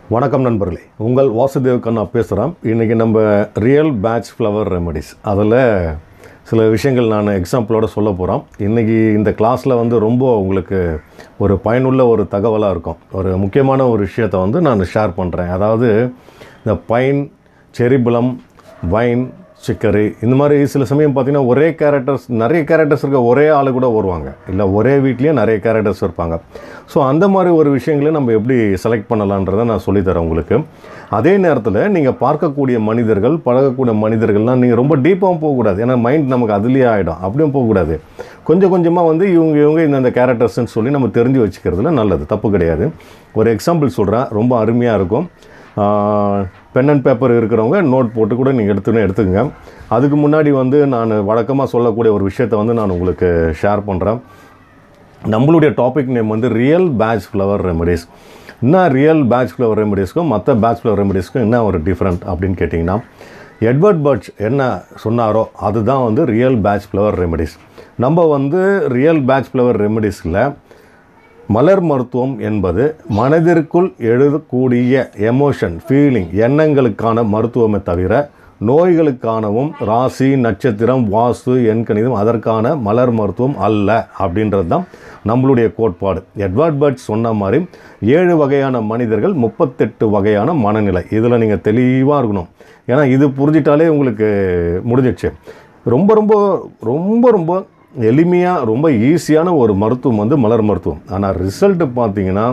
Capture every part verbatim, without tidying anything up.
வணக்கம் நண்பர்களே, உங்கள் வாசுதேவ் கண்ணா பேசுகிறேன். இன்றைக்கி நம்ம ரியல் பேட்ச் ஃப்ளவர் ரெமெடிஸ் அதில் சில விஷயங்கள் நான் எக்ஸாம்பிளோடு சொல்ல போகிறோம். இன்றைக்கி இந்த கிளாஸில் வந்து ரொம்ப உங்களுக்கு ஒரு பயனுள்ள ஒரு தகவலாக இருக்கும். ஒரு முக்கியமான ஒரு விஷயத்தை வந்து நான் ஷேர் பண்ணுறேன். அதாவது இந்த பைன், செரிபுளம், வைன், சிக்கரி, இந்த மாதிரி சில சமயம் பார்த்திங்கன்னா ஒரே கேரக்டர்ஸ் நிறைய கேரக்டர்ஸ் இருக்க ஒரே ஆள் கூட வருவாங்க, இல்லை ஒரே வீட்லேயே நிறைய கேரக்டர்ஸ் இருப்பாங்க. ஸோ அந்த மாதிரி ஒரு விஷயங்களை நம்ம எப்படி செலக்ட் பண்ணலான்றதை நான் சொல்லித்தரேன் உங்களுக்கு. அதே நேரத்தில் நீங்கள் பார்க்கக்கூடிய மனிதர்கள், பழகக்கூடிய மனிதர்கள்லாம் நீங்கள் ரொம்ப டீப்பாகவும் போகக்கூடாது. ஏன்னா மைண்ட் நமக்கு அதுலேயே ஆகிடும். அப்படியும் போகக்கூடாது. கொஞ்சம் கொஞ்சமாக வந்து இவங்க இவங்க இந்த கேரக்டர்ஸ்ன்னு சொல்லி நம்ம தெரிஞ்சு வச்சுக்கிறதுல நல்லது, தப்பு கிடையாது. ஒரு எக்ஸாம்பிள் சொல்கிறேன், ரொம்ப அருமையாக இருக்கும். பென் அண்ட் பேப்பர் இருக்கிறவங்க நோட் போட்டு கூட நீங்கள் எடுத்துன்னு எடுத்துக்கங்க. அதுக்கு முன்னாடி வந்து நான் வழக்கமாக சொல்லக்கூடிய ஒரு விஷயத்தை வந்து நான் உங்களுக்கு ஷேர் பண்ணுறேன். நம்மளுடைய டாபிக் நேம் வந்து ரியல் பேட்ச் ஃப்ளவர் ரெமெடிஸ். என்ன ரியல் பேட்ச் ஃப்ளவர் ரெமெடிஸ்க்கும் மற்ற பேட்ச் ஃப்ளவர் ரெமெடிஸ்க்கும் என்ன ஒரு டிஃப்ரெண்ட் அப்படின்னு கேட்டிங்கன்னா, எட்வர்ட் பர்ச் என்ன சொன்னாரோ அதுதான் வந்து ரியல் பேட்ச் ஃப்ளவர் ரெமெடிஸ். நம்ம வந்து ரியல் பேட்ச் ஃப்ளவர் ரெமெடிஸில் மலர் மருத்துவம் என்பது மனதிற்குள் எழுதக்கூடிய எமோஷன், ஃபீலிங், எண்ணங்களுக்கான மருத்துவமே தவிர நோய்களுக்கானவும் ராசி, நட்சத்திரம், வாஸ்து, எண்கணிதம் அதற்கான மலர் மருத்துவம் அல்ல அப்படின்றது தான் நம்மளுடைய கோட்பாடு. எட்வர்ட் பர்ச் சொன்ன மாதிரி ஏழு வகையான மனிதர்கள், முப்பத்தெட்டு வகையான மனநிலை. இதில் நீங்கள் தெளிவாக இருக்கணும். ஏன்னா இது புரிஞ்சிட்டாலே உங்களுக்கு முடிஞ்சிடுச்சு. ரொம்ப ரொம்ப ரொம்ப ரொம்ப எளிமையாக, ரொம்ப ஈஸியான ஒரு மருத்துவம் வந்து மலர் மருத்துவம். ஆனால் ரிசல்ட்டு பார்த்தீங்கன்னா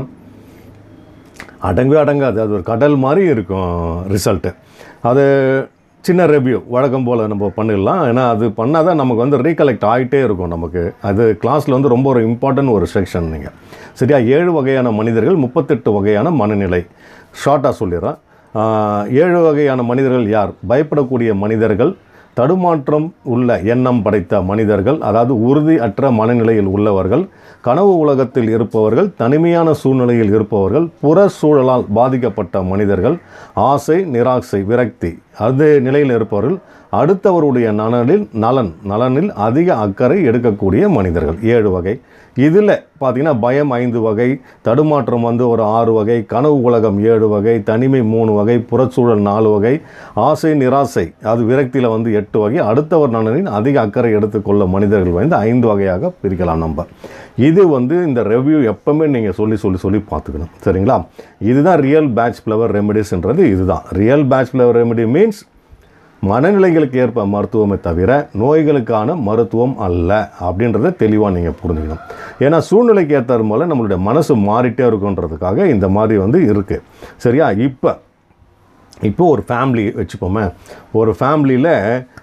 அடங்கவே அடங்காது. அது ஒரு கடல் மாதிரி இருக்கும் ரிசல்ட்டு. அது சின்ன ரிவ்யூ வழக்கம் போல் நம்ம பண்ணிடலாம். ஏன்னா அது பண்ணால் தான் நமக்கு வந்து ரீகலெக்ட் ஆகிட்டே இருக்கும். நமக்கு அது கிளாஸில் வந்து ரொம்ப ஒரு இம்பார்ட்டன்ட் ஒரு செக்ஷன். நீங்கள் சரியா, ஏழு வகையான மனிதர்கள், முப்பத்தெட்டு வகையான மனநிலை. ஷார்ட்டாக சொல்லிடுறேன். ஏழு வகையான மனிதர்கள் யார்? பயப்படக்கூடிய மனிதர்கள், தடுமாற்றம் உள்ள எண்ணம் படைத்த மனிதர்கள், அதாவது உறுதி அற்ற மனநிலையில் உள்ளவர்கள், கனவு உலகத்தில் இருப்பவர்கள், தனிமையான சூழ்நிலையில் இருப்பவர்கள், புற சூழலால் பாதிக்கப்பட்ட மனிதர்கள், ஆசை, நிராசை, விரக்தி அது நிலையில் இருப்பவர்கள், அடுத்தவருடைய நலனில் நலன் நலனில் அதிக அக்கறை எடுக்கக்கூடிய மனிதர்கள். ஏழு வகை. இதில் பார்த்திங்கன்னா பயம் ஐந்து வகை, தடுமாற்றம் வந்து ஒரு ஆறு வகை, கனவு உலகம் ஏழு வகை, தனிமை மூணு வகை, புறச்சூழல் நாலு வகை, ஆசை, நிராசை அது விரக்தியில் வந்து எட்டு வகை, அடுத்தவர் நலனில் அதிக அக்கறை எடுத்துக்கொள்ள மனிதர்கள் வந்து ஐந்து வகையாக பிரிக்கலாம் நம்ம. இது வந்து இந்த ரிவ்யூ எப்பவுமே நீங்கள் சொல்லி சொல்லி சொல்லி பார்த்துக்கணும். சரிங்களா? இதுதான் ரியல் பேட்ச் ஃப்ளவர் ரெமெடிஸ்ன்றது. இதுதான் real Bach flower remedy. Means மனநிலைகளுக்கு ஏற்ப மருத்துவமே தவிர நோய்களுக்கான மருத்துவம் அல்ல அப்படின்றத தெளிவாக நீங்கள் புரிஞ்சுக்கணும். ஏன்னா சூழ்நிலைக்கு ஏற்ற போல் நம்மளுடைய மனசு மாறிட்டே இருக்குன்றதுக்காக இந்த மாதிரி வந்து இருக்குது. சரியா? இப்போ இப்போ ஒரு ஃபேமிலி வச்சுப்போமே. ஒரு ஃபேமிலியில்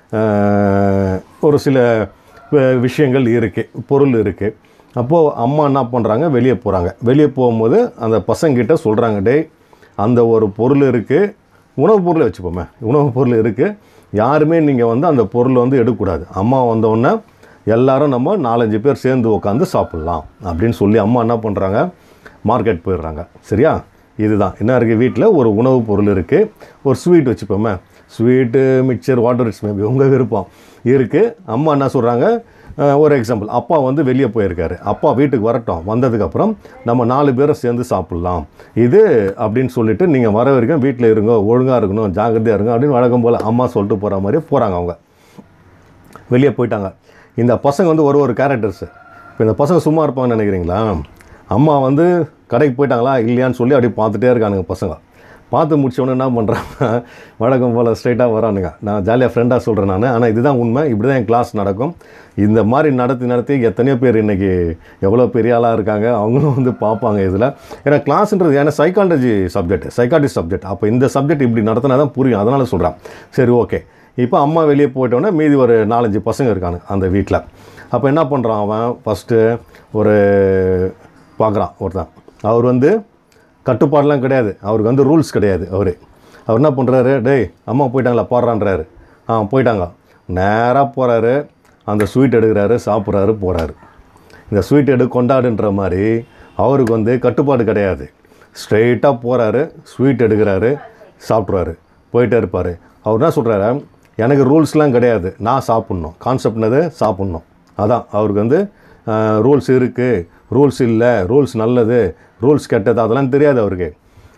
ஒரு சில விஷயங்கள் இருக்குது, பொருள் இருக்குது. அப்போது அம்மா என்ன பண்ணுறாங்க, வெளியே போகிறாங்க. வெளியே போகும்போது அந்த பசங்கிட்ட சொல்கிறாங்க, டே அந்த ஒரு பொருள் இருக்குது, உணவுப் பொருளை வச்சுப்போமே, உணவுப் பொருள் இருக்குது, யாருமே நீங்கள் வந்து அந்த பொருளை வந்து எடுக்கக்கூடாது. அம்மா வந்தோடனே எல்லோரும் நம்ம நாலஞ்சு பேர் சேர்ந்து உட்காந்து சாப்பிட்லாம் அப்படின்னு சொல்லி அம்மா என்ன பண்ணுறாங்க, மார்க்கெட் போயிடுறாங்க. சரியா? இதுதான் என்ன இருக்குது, வீட்டில் ஒரு உணவுப் பொருள் இருக்குது, ஒரு ஸ்வீட் வச்சுப்போமே, sweet, mixture, water it's maybe உங்கள் விருப்பம் இருக்குது. அம்மா என்ன சொல்கிறாங்க, ஒரு எக்ஸாம்பிள், அப்பா வந்து வெளியே போயிருக்காரு, அப்பா வீட்டுக்கு வரட்டும், வந்ததுக்கப்புறம் நம்ம நாலு பேரை சேர்ந்து சாப்பிட்லாம் இது அப்படின்னு சொல்லிவிட்டு நீங்கள் வர வரைக்கும் வீட்டில் இருங்க, ஒழுங்காக இருக்கணும், ஜாக்கிரதையாக இருங்க அப்படின்னு வழக்கம் போல் அம்மா சொல்லிட்டு போகிற மாதிரி போகிறாங்க. அவங்க வெளியே போயிட்டாங்க. இந்த பசங்க வந்து ஒரு ஒரு கேரக்டர்ஸு. இப்போ இந்த பசங்க சும்மா இருப்பாங்கன்னு நினைக்கிறீங்களா? அம்மா வந்து கடைக்கு போயிட்டாங்களா இல்லையான்னு சொல்லி அப்படி பார்த்துட்டே இருக்கானுங்க பசங்க. பார்த்து முடிச்சவொன்னே என்ன பண்ணுறாங்க, வழக்கம் போல் ஸ்ட்ரைட்டாக வரானுங்க. நான் ஜாலியாக ஃப்ரெண்டாக சொல்கிறேன் நான், ஆனால் இதுதான் உண்மை, இப்படி தான் என் கிளாஸ் நடக்கும். இந்த மாதிரி நடத்தி நடத்தி எத்தனையோ பேர் இன்றைக்கி எவ்வளோ பெரிய ஆளாக இருக்காங்க, அவங்களும் வந்து பார்ப்பாங்க இதில். ஏன்னா கிளாஸ்ன்றது ஏன்னா சைக்காலஜி சப்ஜெக்ட், சைக்காட்டிஸ்ட் சப்ஜெக்ட். அப்போ இந்த சப்ஜெக்ட் இப்படி நடத்தினா தான் புரியும், அதனால் சொல்கிறேன். சரி, ஓகே. இப்போ அம்மா வெளியே போயிட்டோன்னே மீதி ஒரு நாலஞ்சு பசங்க இருக்காங்க அந்த வீட்டில். அப்போ என்ன பண்ணுறான் அவன், ஃபஸ்ட்டு ஒரு பார்க்குறான் ஒருத்தன். அவர் வந்து கட்டுப்பாடெலாம் கிடையாது, அவருக்கு வந்து ரூல்ஸ் கிடையாது. அவர் அவர் என்ன பண்ணுறாரு, டேய் அம்மா போயிட்டாங்களா பாடுறான்றாரு. ஆ போயிட்டாங்க. நேராக போகிறாரு, அந்த ஸ்வீட் எடுக்கிறாரு, சாப்பிட்றாரு, போகிறாரு. இந்த ஸ்வீட் எடு கொண்டாடுன்ற மாதிரி அவருக்கு வந்து கட்டுப்பாடு கிடையாது. ஸ்ட்ரெயிட்டாக போகிறாரு, ஸ்வீட் எடுக்கிறாரு, சாப்பிட்றாரு, போயிட்டே இருப்பார். அவர் என்ன சொல்கிறாரு, எனக்கு ரூல்ஸ்லாம் கிடையாது, நான் சாப்பிட்ணும், கான்செப்ட்னது சாப்பிட்ணும். அதான் அவருக்கு வந்து ரூல்ஸ் இருக்குது, ரூல்ஸ் இல்லை, ரூல்ஸ் நல்லது, ரூல்ஸ் கெட்டது அதெல்லாம் தெரியாது அவருக்கு.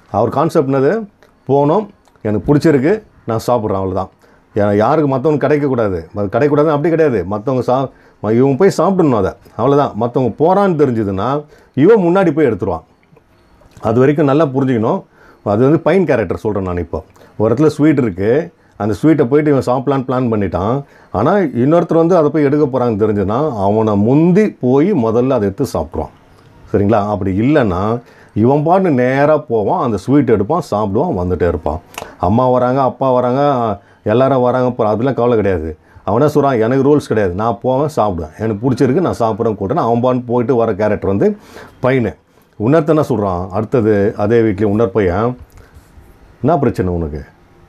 அவர் கான்செப்ட் என்னது, போனோம், எனக்கு பிடிச்சிருக்கு, நான் சாப்பிட்றேன், அவ்வளோதான். யாருக்கு மற்றவங்க கிடைக்கக்கூடாது, அது கிடைக்கக்கூடாது அப்படி கிடையாது. மற்றவங்க சா இவங்க போய் சாப்பிடணும், அதை அவ்வளோதான். மற்றவங்க போகிறான்னு தெரிஞ்சுதுன்னா இவன் முன்னாடி போய் எடுத்துருவான். அது வரைக்கும் நல்லா புரிஞ்சுக்கணும். அது வந்து பைன் கேரக்டர் சொல்கிறேன் நான். இப்போ ஒரு இடத்துல ஸ்வீட் இருக்குது, அந்த ஸ்வீட்டை போய்ட்டு இவன் சாப்பிட்லான்னு பிளான் பண்ணிட்டான். ஆனால் இன்னொருத்தர் வந்து அதை போய் எடுக்க போகிறாங்கன்னு தெரிஞ்சுன்னா அவனை முந்தி போய் முதல்ல அதை எடுத்து சாப்பிட்ருவான். சரிங்களா? அப்படி இல்லைன்னா இவன் பாட்டு நேராக போவான், அந்த ஸ்வீட் எடுப்பான், சாப்பிடுவான், வந்துகிட்டே இருப்பான். அம்மா வராங்க, அப்பா வராங்க, எல்லாரும் வராங்க, போகிற அதெல்லாம் கவலை கிடையாது. அவனே சொல்கிறான், எனக்கு ரூல்ஸ் கிடையாது, நான் போவேன், சாப்பிடுவேன், எனக்கு பிடிச்சிருக்கு, நான் சாப்பிட்றேன் கூட்டேன். அவன் பாட்டு போயிட்டு வர கேரக்டர் வந்து பையனு. இன்னொருத்த என்ன சொல்கிறான், அடுத்தது அதே வீட்லேயும் இன்னொரு பையன், என்ன பிரச்சனை உனக்கு,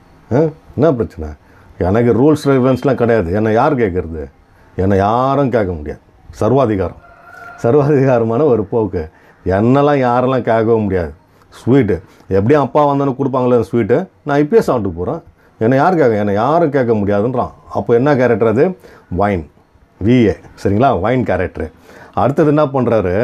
என்ன பிரச்சனை, எனக்கு ரூல்ஸ் ரெகுலேஷன்ஸ்லாம் கிடையாது, என்னை யார் கேட்குறது, என்னை யாரும் கேட்க முடியாது. சர்வாதிகாரம், சர்வாதிகாரமான ஒரு போக்கு. என்னெல்லாம் யாரெல்லாம் கேட்கவும் முடியாது. ஸ்வீட்டு எப்படியும் அப்பா வந்தோன்னு கொடுப்பாங்களே ஸ்வீட்டு, நான் இப்போயே சாப்பிட்டு போகிறேன், என்னை யார் கேட்க, என்னை யாரும் கேட்க முடியாதுன்றான். அப்போ என்ன கேரக்டர் அது, வைன், விஏ. சரிங்களா? Wine character. அடுத்தது என்ன பண்ணுறாரு,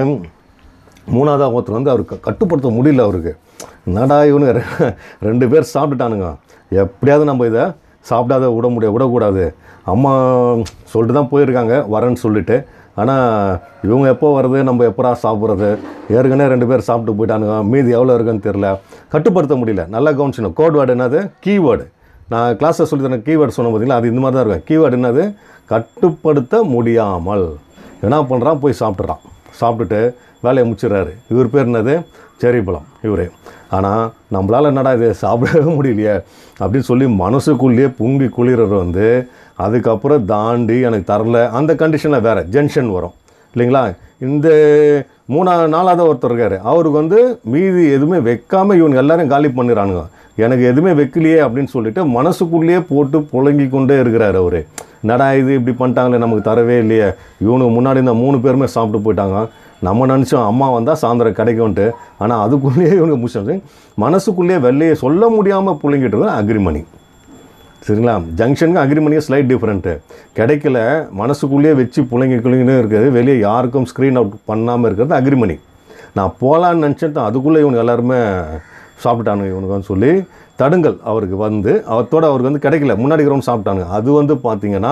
மூணாவதாக ஒருத்தர் வந்து அவருக்கு கட்டுப்படுத்த முடியல. அவருக்கு என்னடா இவனு ரெண்டு பேர் சாப்பிட்டுட்டானுங்க, எப்படியாவது நம்ம இதை சாப்பிடாத விட முடியாது, விடக்கூடாது. அம்மா சொல்லிட்டு தான் போயிருக்காங்க வரேன்னு சொல்லிவிட்டு, ஆனால் இவங்க எப்போ வருது, நம்ம எப்போடா சாப்பிட்றது, ஏற்கனவே ரெண்டு பேர் சாப்பிட்டு போயிட்டானுங்க, மீதி எவ்வளோ இருக்குன்னு தெரில, கட்டுப்படுத்த முடியல. நல்லா கவனிச்சணும். கோட் வேர்டு என்னது, கீவேர்டு. நான் கிளாஸில் சொல்லி தரேன் கீவேர்டு சொன்ன பார்த்தீங்களா, அது இந்த மாதிரி தான் இருக்கும். கீவேர்டு என்னது, கட்டுப்படுத்த முடியாமல். என்ன பண்ணுறான், போய் சாப்பிட்றான், சாப்பிட்டுட்டு வேலையை முடிச்சிடறாரு. இவர் பேர் என்னது, செரி பழம் இவர். ஆனால் நம்மளால் என்னடா இது சாப்பிடவே முடியலையே அப்படின்னு சொல்லி மனசுக்குள்ளேயே பொங்கி குளிர்றது வந்து அதுக்கப்புறம் தாண்டி எனக்கு தரல, அந்த கண்டிஷனில் வேறு ஜென்ஷன் வரும் இல்லைங்களா. இந்த மூணாவது நாலாவது ஒருத்தர் இருக்கார், அவருக்கு வந்து மீதி எதுவுமே வைக்காமல் இவங்க எல்லோரும் காலி பண்ணிடுறானுங்க, எனக்கு எதுவுமே வைக்கலையே அப்படின்னு சொல்லிட்டு மனசுக்குள்ளேயே போட்டு புழங்கி கொண்டே இருக்கிறார் அவர். நடா இது இப்படி பண்ணிட்டாங்களே, நமக்கு தரவே இல்லையே, இவனுக்கு முன்னாடி இந்த மூணு பேருமே சாப்பிட்டு போயிட்டாங்க, நம்ம நினச்சோம் அம்மா வந்தால் சாயந்தரம் கிடைக்கும்ன்ட்டு, ஆனால் அதுக்குள்ளேயே இவனுக்கு முடிச்சு மனசுக்குள்ளேயே வெள்ளையை சொல்ல முடியாமல் புழங்கிட்டு அக்ரிமணி. சரிங்களா? ஜங்ஷனுக்கு அக்ரிமணியே ஸ்லைட் டிஃப்ரெண்ட்டு. கிடைக்கல, மனசுக்குள்ளேயே வச்சு புழங்கி குழங்கினே இருக்கிறது, வெளியே யாருக்கும் ஸ்க்ரீன் அவுட் பண்ணாமல் இருக்கிறது அக்ரிமணி. நான் போகலான்னு நினச்சிட்டு அதுக்குள்ளே இவனுக்கு எல்லாருமே சாப்பிட்டானுங்க இவனுக்குன்னு சொல்லி தடுங்கல் அவருக்கு வந்து அவத்தோடு அவருக்கு வந்து கிடைக்கல, முன்னாடி இருக்கிறவங்க சாப்பிட்டானுங்க. அது வந்து பார்த்திங்கன்னா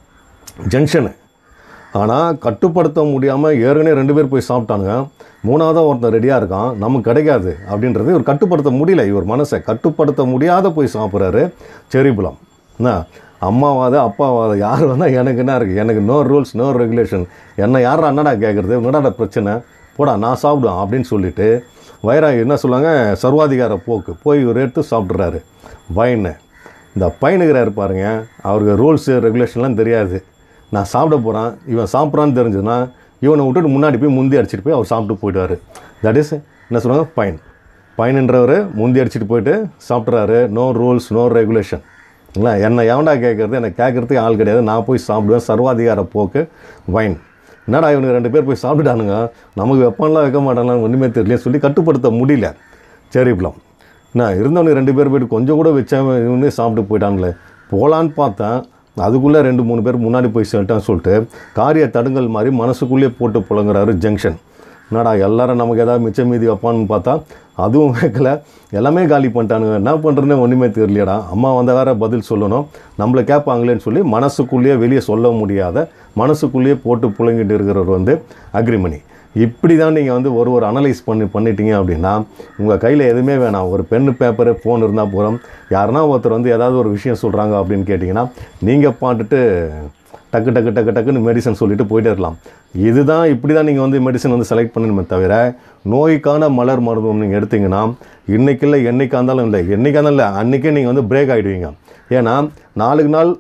ஜங்ஷனு. ஆனால் கட்டுப்படுத்த முடியாமல் ஏற்கனவே ரெண்டு பேர் போய் சாப்பிட்டானுங்க, மூணாவதாக ஒருத்தன் ரெடியாக இருக்கான், நமக்கு கிடைக்காது அப்படின்றது இவர் கட்டுப்படுத்த முடியல. இவர் மனசை கட்டுப்படுத்த முடியாத போய் சாப்பிட்றாரு செரி பழம். என்ன அம்மாவாத அப்பாவாத யார் வந்தால் எனக்கு என்ன இருக்குது, எனக்கு நோ ரூல்ஸ் நோ ரெகுலேஷன், என்னை யாரா என்னடா கேட்குறது, என்னடா பிரச்சனை, போடா நான் சாப்பிடுவேன் அப்படின்னு சொல்லிவிட்டு வைராகி என்ன சொல்லுவாங்க, சர்வாதிகார போக்கு போய் இவர் எடுத்து சாப்பிட்றாரு வைனை. இந்த பையனுக்கிறாரு பாருங்க, அவருக்கு ரூல்ஸு ரெகுலேஷன்லாம் தெரியாது. நான் சாப்பிட போகிறேன், இவன் சாப்பிட்றான்னு தெரிஞ்சுன்னா இவனை விட்டுட்டு முன்னாடி போய் முந்தி அடிச்சுட்டு போய் அவர் சாப்பிட்டு போயிடுவார். தட் இஸ் என்ன சொல்லுவாங்க, பைன். பையனுன்றவர் முந்தி அடிச்சுட்டு போயிட்டு சாப்பிட்றாரு, நோ ரூல்ஸ் நோ ரெகுலேஷன். இல்லை என்னை எவன்டா கேட்குறது, எனக்கு கேட்குறதுக்கு ஆள் கிடையாது, நான் போய் சாப்பிடுவேன், சர்வாதிகார போக்கு வைன். என்னடா இவனுக்கு ரெண்டு பேர் போய் சாப்பிட்டுட்டானுங்க, நமக்கு வெப்பம்லாம் வைக்க மாட்டாங்களான்னு ஒன்றுமே தெரியல சொல்லி கட்டுப்படுத்த முடியல செரி பழம். நான் இருந்தவனுக்கு ரெண்டு பேர் போய்ட்டு கொஞ்சம் கூட வச்சாம இவனே சாப்பிட்டு போயிட்டாங்களே, போகலான்னு பார்த்தேன், அதுக்குள்ளே ரெண்டு மூணு பேர் முன்னாடி போய் சொல்லிட்டான்னு சொல்லிட்டு காரிய தடுங்கல் மாதிரி மனசுக்குள்ளேயே போட்டு புழங்குறாரு ஜங்ஷன். என்னடா எல்லோரும் நமக்கு எதாவது மிச்சம் மீதி வைப்பான்னு பார்த்தா அதுவும் வைக்கல, எல்லாமே காலி பண்ணிட்டானுங்க, என்ன பண்ணுறதுன்னு ஒன்றுமே தெரியலையடா, அம்மா வந்த வேறு பதில் சொல்லணும், நம்மளை கேட்பாங்களேன்னு சொல்லி மனசுக்குள்ளேயே வெளியே சொல்ல முடியாத மனசுக்குள்ளேயே போட்டு புழங்கிட்டு இருக்கிறவர் வந்து அக்ரிமணி. இப்படி தான் நீங்கள் வந்து ஒரு ஒரு அனலைஸ் பண்ணி பண்ணிட்டீங்க அப்படின்னா உங்கள் கையில் எதுவுமே வேணாம், ஒரு பென்னு பேப்பரு ஃபோன் இருந்தால் போகிறோம். யாருன்னா ஒருத்தர் வந்து ஏதாவது ஒரு விஷயம் சொல்கிறாங்க அப்படின்னு கேட்டிங்கன்னா நீங்கள் பாட்டுட்டு டக்கு டக்கு டக்கு டக்குன்னு மெடிசன் சொல்லிவிட்டு போயிட்டே இருக்கலாம். இதுதான் இப்படி தான் நீங்கள் வந்து மெடிசன் வந்து செலக்ட் பண்ணணுமே தவிர நோய்க்கான மலர் மருத்துவம் நீங்கள் எடுத்திங்கன்னா இன்றைக்கி இல்லை என்றைக்கா இருந்தாலும் இல்லை, என்றைக்கா இருந்தாலும் இல்லை அன்றைக்கே நீங்கள் வந்து பிரேக் ஆகிடுவீங்க. ஏன்னா நாளுக்கு நாள்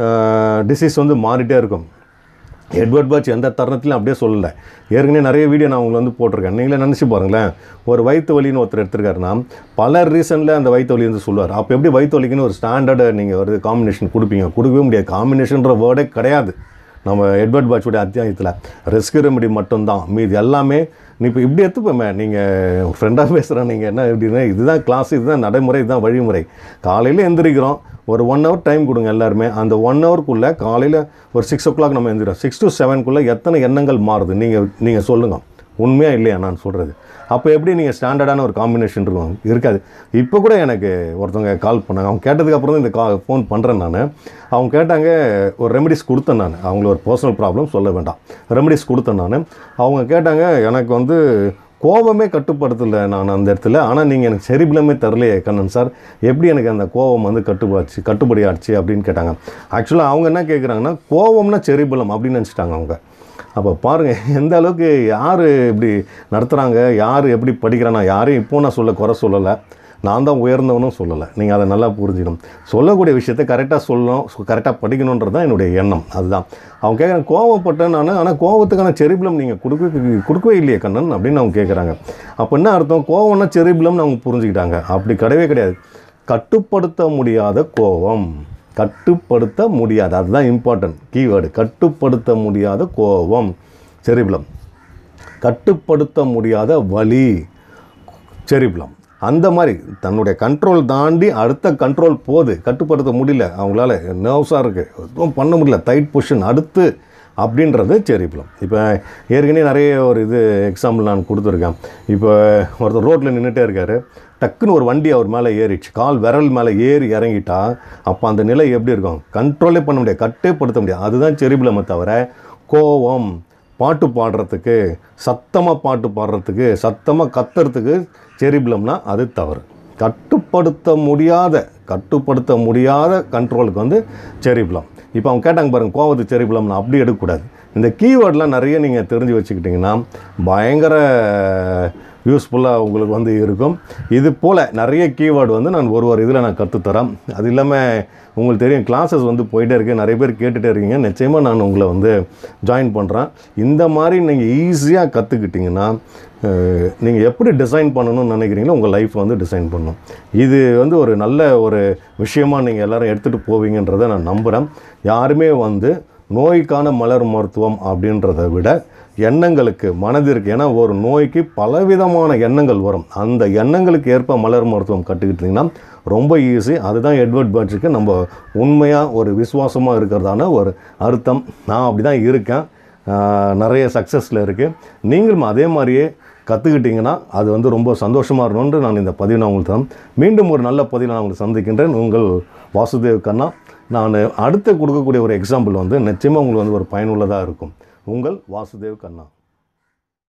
டிசீஸ் வந்து மாறிட்டே இருக்கும். எட்வர்ட் பாச் எந்த தருணத்திலும் அப்படியே சொல்லலை. ஏற்கனவே நிறைய வீடியோ நான் உங்களுக்கு வந்து போட்டிருக்கேன், நீங்களே நினச்சி பாருங்களேன். ஒரு வயிற்று வலின்னு ஒருத்தர் எடுத்துருக்காருன்னா பல ரீசனில் அந்த வயிற்று வலி வந்து சொல்லுவார். அப்போ எப்படி வயிற்று வலிக்குன்னு ஒரு ஸ்டாண்டர்டு நீங்கள் ஒரு காம்பினேஷன் கொடுப்பீங்க? கொடுக்கவே முடியாது. காம்பினேஷன்ற வேர்டே கிடையாது நம்ம எட்வர்ட் பாட்சுடைய அத்தியாயத்தில். ரெஸ்க் ரெமெடி மட்டும்தான், மீது எல்லாமே நீ இப்போ இப்படி எடுத்துப்போமே. நீங்கள் ஃப்ரெண்டாக பேசுகிறேன், நீங்கள் என்ன எப்படின்னா இதுதான் கிளாஸ், இதுதான் நடைமுறை, இதுதான் வழிமுறை. காலையில் எந்திரிக்கிறோம், ஒரு ஒன் ஹவர் டைம் கொடுங்க எல்லாருமே. அந்த ஒன் ஹவருக்குள்ளே காலையில் ஒரு சிக்ஸ் ஓ கிளாக் நம்ம எழுந்திரோம், சிக்ஸ் டு செவனுக்குள்ளே எத்தனை எண்ணங்கள் மாறுது நீங்கள் நீங்கள் சொல்லுங்கள். உண்மையாக இல்லையா நான் சொல்கிறது? அப்போ எப்படி நீங்கள் ஸ்டாண்டர்டான ஒரு காம்பினேஷன் இருக்கும்? இருக்காது. இப்போ கூட எனக்கு ஒருத்தவங்க கால் பண்ணாங்க. அவங்க கேட்டதுக்கப்புறம் தான் இந்த கா ஃபோன் பண்ணுறேன் நான். அவங்க கேட்டாங்க, ஒரு ரெமெடிஸ் கொடுத்தேன் நான். அவங்கள ஒரு பர்சனல் ப்ராப்ளம் சொல்ல வேண்டாம், ரெமெடிஸ் கொடுத்தேன் நான். அவங்க கேட்டாங்க, எனக்கு வந்து கோபமே கட்டுப்படுத்தலை நான் அந்த இடத்துல, ஆனால் நீங்கள் எனக்கு செரிபிளமே தரலையே கண்ணன் சார், எப்படி எனக்கு அந்த கோபம் வந்து கட்டுப்பாச்சு கட்டுப்படி ஆச்சு அப்படின்னு கேட்டாங்க. ஆக்சுவலாக அவங்க என்ன கேட்குறாங்கன்னா, கோபம்னா செரிபிளம் அப்படின்னு நினச்சிட்டாங்க அவங்க. அப்போ பாருங்கள் எந்த அளவுக்கு யார் இப்படி நடத்துகிறாங்க, யார் எப்படி படிக்கிறானா, யாரையும் இப்போ நான் சொல்ல குறை சொல்லலை, நான் தான் உயர்ந்தவனும் சொல்லலை. நீங்கள் அதை நல்லா புரிஞ்சிக்கணும். சொல்லக்கூடிய விஷயத்தை கரெக்டாக சொல்லணும், கரெக்டாக படிக்கணுன்றது தான் என்னுடைய எண்ணம். அதுதான் அவங்க கேட்குறாங்க. கோவப்பட்டேன் நான், ஆனால் கோவத்துக்கான செரிபிளம் நீங்கள் கொடுக்க கொடுக்கவே இல்லையே கண்ணன் அப்படின்னு அவங்க கேட்குறாங்க. அப்போ என்ன அர்த்தம்? கோவம்னா செரிபிளம்னு அவங்க புரிஞ்சுக்கிட்டாங்க. அப்படி கிடையவே கிடையாது. கட்டுப்படுத்த முடியாத கோபம், கட்டுப்படுத்த முடியாது, அதுதான் இம்பார்ட்டன்ட் கீவேர்டு. கட்டுப்படுத்த முடியாத கோபம் செரிபிளம், கட்டுப்படுத்த முடியாத வலி செரிபிளம். அந்த மாதிரி தன்னுடைய கண்ட்ரோல் தாண்டி அடுத்த கண்ட்ரோல் போகுது, கட்டுப்படுத்த முடியல, அவங்களால நர்வ்ஸாக இருக்குது, எதுவும் பண்ண முடியல, டைட் பொசிஷன் அடுத்து அப்படின்றது செரிபிளம். இப்போ ஏற்கனவே நிறைய ஒரு இது எக்ஸாம்பிள் நான் கொடுத்துருக்கேன். இப்போ ஒருத்தர் ரோட்டில் நின்றுட்டே இருக்கார், டக்குன்னு ஒரு வண்டி அவர் மேலே ஏறிடுச்சு, கால் விரல் மேலே ஏறி இறங்கிட்டா அப்போ அந்த நிலை எப்படி இருக்கும்? கண்ட்ரோலே பண்ண முடியாது, கட்டே படுத்த முடியாது. அதுதான் செரிபிளமே தவிர கோவம், பாட்டு பாடுறதுக்கு, சத்தமாக பாட்டு பாடுறதுக்கு, சத்தமாக கத்துறதுக்கு செரிபிளம்னா அது தவறு. கட்டுப்படுத்த முடியாத கட்டுப்படுத்த முடியாத கண்ட்ரோலுக்கு வந்து செரிபிளம். இப்போ அவங்க கேட்டாங்க பாருங்கள், கோவத்துக்கு செரிபிளம்னா அப்படி எடுக்கக்கூடாது. இந்த கீவேர்டெலாம் நிறைய நீங்கள் தெரிஞ்சு வச்சுக்கிட்டிங்கன்னா பயங்கர யூஸ்ஃபுல்லாக உங்களுக்கு வந்து இருக்கும். இது போல் நிறைய கீவேர்டு வந்து நான் ஒரு ஒரு இதில் நான் கற்றுத்தரேன். அது இல்லாமல் உங்களுக்கு தெரியும், கிளாஸஸ் வந்து போயிட்டே இருக்குது, நிறைய பேர் கேட்டுகிட்டே இருக்கீங்க. நிச்சயமாக நான் உங்களை வந்து ஜாயின் பண்ணுறேன். இந்த மாதிரி நீங்கள் ஈஸியாக கற்றுக்கிட்டிங்கன்னா நீங்கள் எப்படி டிசைன் பண்ணணும்னு நினைக்கிறீங்களோ உங்கள் லைஃப் வந்து டிசைன் பண்ணணும். இது வந்து ஒரு நல்ல ஒரு விஷயமாக நீங்கள் எல்லோரும் எடுத்துகிட்டு போவீங்கன்றதை நான் நம்புகிறேன். யாருமே வந்து நோய்க்கான மலர் மருத்துவம் அப்படின்றத விட எண்ணங்களுக்கு, மனதிற்கு, ஏன்னா ஒரு நோய்க்கு பலவிதமான எண்ணங்கள் வரும், அந்த எண்ணங்களுக்கு ஏற்ப மலர் மருத்துவம் கற்றுக்கிட்டிங்கன்னா ரொம்ப ஈஸி. அதுதான் எட்வர்ட் பர்ச்சுக்கு நம்ம உண்மையாக ஒரு விசுவாசமாக இருக்கிறதான ஒரு அர்த்தம். நான் அப்படி தான் இருக்கேன், நிறைய சக்ஸஸில் இருக்குது. நீங்களும் அதே மாதிரியே கற்றுக்கிட்டிங்கன்னா அது வந்து ரொம்ப சந்தோஷமாக இருக்கணும்னு நான் இந்த பதிவை நான் உங்களுக்கு தான். மீண்டும் ஒரு நல்ல பதிவை நான் உங்களுக்கு சந்திக்கின்றேன். உங்கள் வாசுதேவ் கண்ணா. நான் அடுத்து கொடுக்கக்கூடிய ஒரு எக்ஸாம்பிள் வந்து நிச்சயமாக உங்களுக்கு வந்து ஒரு பயனுள்ளதாக இருக்கும். உங்கள் வாசுதேவ் கண்ணா.